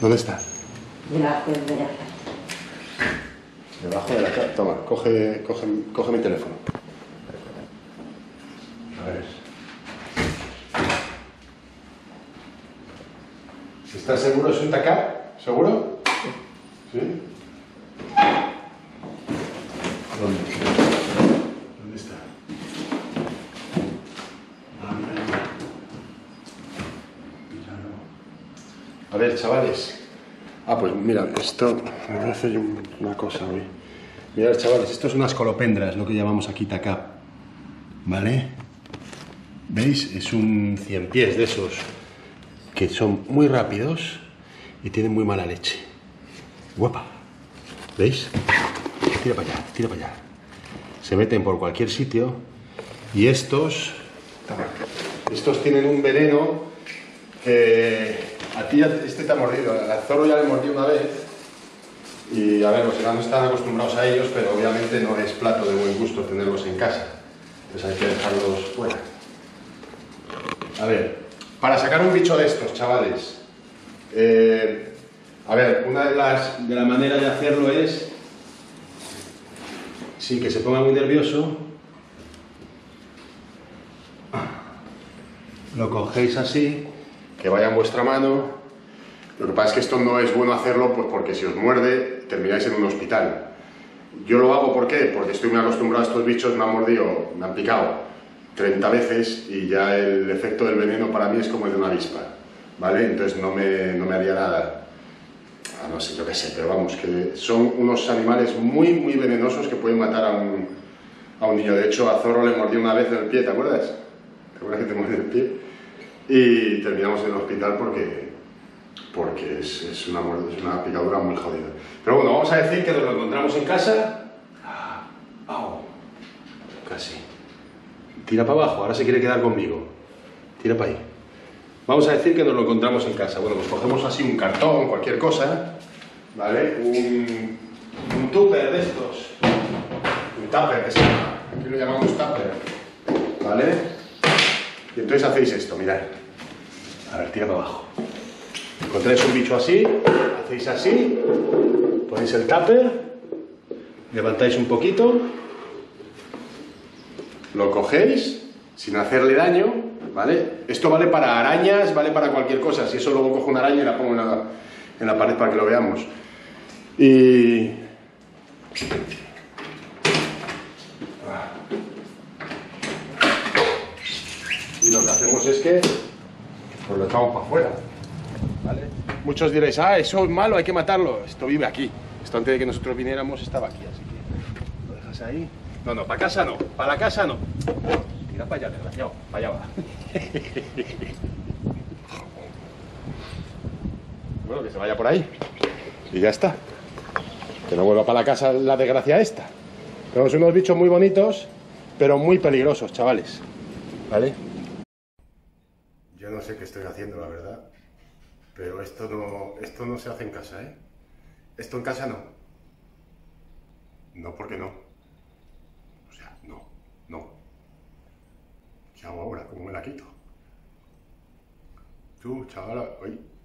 ¿Dónde está? Debajo de la cama. Debajo de la cama. Toma, coge mi teléfono. A ver. ¿Estás seguro? ¿Es un TACAP? ¿Seguro? ¿Sí? ¿Dónde está? A ver, chavales. Pues mira, esto... Me voy a hacer una cosa hoy. Mirad, chavales, esto es unas colopendras, lo que llamamos aquí TACAP. ¿Vale? ¿Veis? Es un 100 pies de esos que son muy rápidos y tienen muy mala leche. Guapa. ¿Veis? Tira para allá, tira para allá. Se meten por cualquier sitio y estos tienen un veneno que a ti este te ha mordido. Al zorro ya le mordió una vez y a ver, los enanos están acostumbrados a ellos, pero obviamente no es plato de buen gusto tenerlos en casa. Entonces hay que dejarlos fuera. A ver, para sacar un bicho de estos, chavales, a ver, una de las maneras de hacerlo es, sin que se ponga muy nervioso, lo cogéis así, que vaya en vuestra mano. Lo que pasa es que esto no es bueno hacerlo pues porque si os muerde termináis en un hospital. Yo lo hago, ¿por qué? Porque estoy muy acostumbrado a estos bichos, me han mordido, me han picado 30 veces y ya el efecto del veneno para mí es como el de una avispa, ¿vale? Entonces no me haría nada. No sé, yo qué sé, pero vamos, que son unos animales muy, muy venenosos que pueden matar a un niño. De hecho, a Zorro le mordió una vez en el pie, ¿te acuerdas? ¿Te acuerdas que te mordió el pie? Y terminamos en el hospital porque es una picadura muy jodida. Pero bueno, vamos a decir que nos lo encontramos en casa. Casi. Tira para abajo, ahora se quiere quedar conmigo. Tira para ahí. Vamos a decir que nos lo encontramos en casa. Bueno, pues cogemos así un cartón, cualquier cosa, ¿vale? Un tupper de estos. Un tupper, que se llama. Aquí lo llamamos tupper, ¿vale? Y entonces hacéis esto, mirad. A ver, tira para abajo. Encontráis un bicho así, hacéis así, ponéis el tupper, levantáis un poquito, lo cogéis sin hacerle daño, ¿vale? Esto vale para arañas, vale para cualquier cosa. Si eso luego cojo una araña y la pongo en la pared para que lo veamos. Y lo que hacemos es que pues lo echamos para afuera, ¿vale? Muchos diréis, eso es malo, hay que matarlo. Esto vive aquí. Esto antes de que nosotros viniéramos estaba aquí, así que lo dejas ahí. No, para casa no, para la casa no. Tira para allá, desgraciado, para allá va. Bueno, que se vaya por ahí. Y ya está. Que no vuelva para la casa la desgracia esta. Tenemos unos bichos muy bonitos, pero muy peligrosos, chavales. ¿Vale? Yo no sé qué estoy haciendo, la verdad. Pero esto no se hace en casa, ¿eh? Esto en casa no. No, porque no. O sea, no. ¿Qué hago ahora? ¿Cómo me la quito? Tú, chavala, oye.